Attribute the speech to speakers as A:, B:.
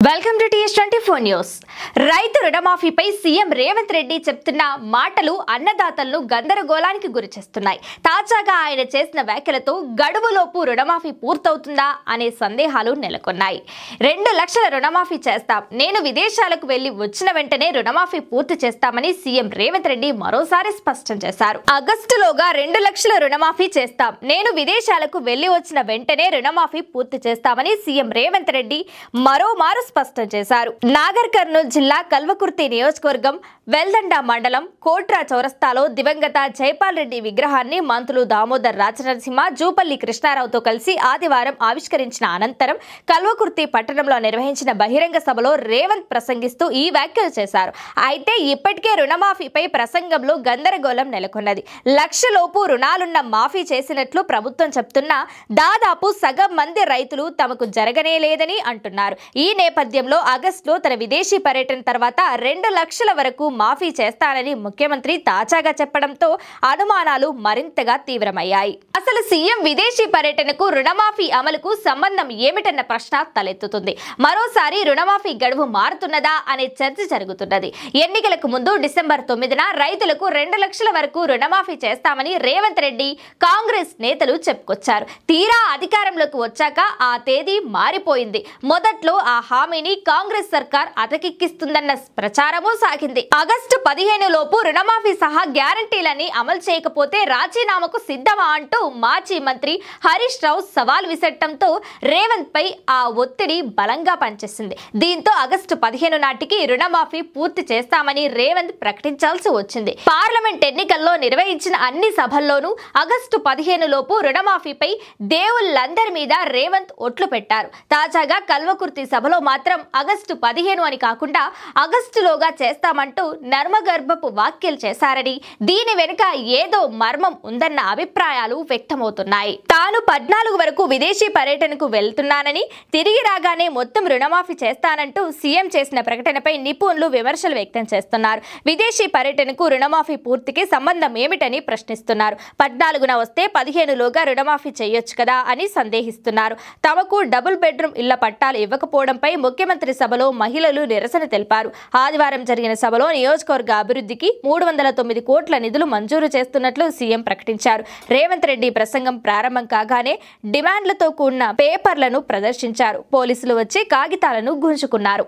A: Welcome to TS24 news. రైతు రుణమాఫీపై CM Revanth Reddy చెప్తున్న మాటలు అన్నదాతలను గందరగోళానికి గురిచేస్తున్నాయి. తాజాగా ఆయన చేసిన వ్యాఖ్యలతో గడువులోపు రుణమాఫీ పూర్తవుతుందా అనే సందేహాలు నెలకొన్నాయి. 2 లక్షల రుణమాఫీ చేస్తాం, నేను విదేశాలకు వెళ్లి వచ్చిన వెంటనే రుణమాఫీ పూర్తి చేస్తామని సీఎం రేవంత్ రెడ్డి మరోసారి స్పష్టం చేశారు. ఆగస్టులోగా 2 లక్షల రుణమాఫీ చేస్తాం, నేను విదేశాలకు వెళ్లి వచ్చిన వెంటనే రుణమాఫీ పూర్తి చేస్తామని సీఎం రేవంత్ రెడ్డి మరోమారు స్పష్టం చేశారు. నాగర్ కర్నూలు జిల్లా కల్వకుర్తి నియోజకవర్గం వెల్దండ మండలం కోట్రా చౌరస్తాలో దివంగత జైపాల్ రెడ్డి విగ్రహాన్ని మంత్రులు దామోదర్ రాజనరసింహ, జూపల్లి కృష్ణారావుతో కలిసి ఆదివారం ఆవిష్కరించిన అనంతరం కల్వకుర్తి పట్టణంలో నిర్వహించిన బహిరంగ సభలో రేవంత్ ప్రసంగిస్తూ ఈ వ్యాఖ్యలు చేశారు. అయితే ఇప్పటికే రుణమాఫీపై ప్రసంగంలో గందరగోళం నెలకొన్నది. లక్షలోపు రుణాలున్న మాఫీ చేసినట్లు ప్రభుత్వం చెప్తున్నా దాదాపు సగం మంది రైతులు తమకు జరగనే లేదని అంటున్నారు. ఈ నేపథ్యంలో ఆగస్టులో తన విదేశీ పర్యటన తర్వాత 2 లక్షల వరకు మాఫీ చేస్తానని ముఖ్యమంత్రి తాజాగా చెప్పడంతో అనుమానాలు మరింతగా తీవ్రమయ్యాయి. అసలు సీఎం విదేశీ పర్యటనకు రుణమాఫీ అమలుకు సంబంధం ఏమిటన్న ప్రశ్న తలెత్తుతుంది. మరోసారి రుణమాఫీ గడువు మారుతున్నదా అనే చర్చ జరుగుతున్నది. ఎన్నికలకు ముందు డిసెంబర్ 9న రైతులకు 2 లక్షల వరకు రుణమాఫీ చేస్తామని రేవంత్ రెడ్డి, కాంగ్రెస్ నేతలు చెప్పుకొచ్చారు. తీరా అధికారంలోకి వచ్చాక ఆ తేదీ మారిపోయింది. మొదట్లో ఆ హామీని కాంగ్రెస్ సర్కార్ అటకెక్కిస్తుందన్న ప్రచారమూ సాగింది. ఆగస్టు 15 లోపు రుణమాఫీ సహా గ్యారంటీలని అమలు చేయకపోతే రాజీనామాకు సిద్ధమా అంటూ మాజీ మంత్రి హరీష్ రావు సవాల్ విసరటంతో రేవంత్ పై ఆ ఒత్తిడి బలంగా పనిచేసింది. దీంతో ఆగస్టు 15 నాటికి రుణమాఫీ పూర్తి చేస్తామని రేవంత్ ప్రకటించాల్సి వచ్చింది. పార్లమెంట్ ఎన్నికల్లో నిర్వహించిన అన్ని సభల్లోనూ ఆగస్టు 15 లోపు రుణమాఫీపై దేవుళ్లందరి మీద రేవంత్ ఒట్లు పెట్టారు. తాజాగా కల్వకుర్తి సభలో మాత్రం ఆగస్టు 15 అని కాకుండా ఆగస్టులోగా చేస్తామంటూ నర్మగర్భపు వ్యాఖ్యలు చేశారని, దీని వెనుక ఏదో మర్మం ఉందన్న అభిప్రాయాలు వ్యక్తమవుతున్నాయి. తాను 14 వరకు విదేశీ పర్యటనకు వెళ్తున్నానని, తిరిగి రాగానే మొత్తం రుణమాఫీ చేస్తానంటూ సీఎం చేసిన ప్రకటనపై నిపుణులు విమర్శలు వ్యక్తం చేస్తున్నారు. విదేశీ పర్యటనకు రుణమాఫీ పూర్తికి సంబంధం ఏమిటని ప్రశ్నిస్తున్నారు. 14న వస్తే 15లోగా రుణమాఫీ చేయొచ్చు కదా అని సందేహిస్తున్నారు. తమకు డబుల్ బెడ్రూమ్ ఇళ్ల పట్టాలు ఇవ్వకపోవడంపై ముఖ్యమంత్రి సభలో మహిళలు నిరసన తెలిపారు. ఆదివారం జరిగిన సభలో నియోజకవర్గ అభివృద్ధికి 309 కోట్ల నిధులు మంజూరు చేస్తున్నట్లు సీఎం ప్రకటించారు. రేవంత్ రెడ్డి ప్రసంగం ప్రారంభం కాగానే డిమాండ్లతో కూడిన పేపర్లను ప్రదర్శించారు. పోలీసులు వచ్చి కాగితాలను గుంజుకున్నారు.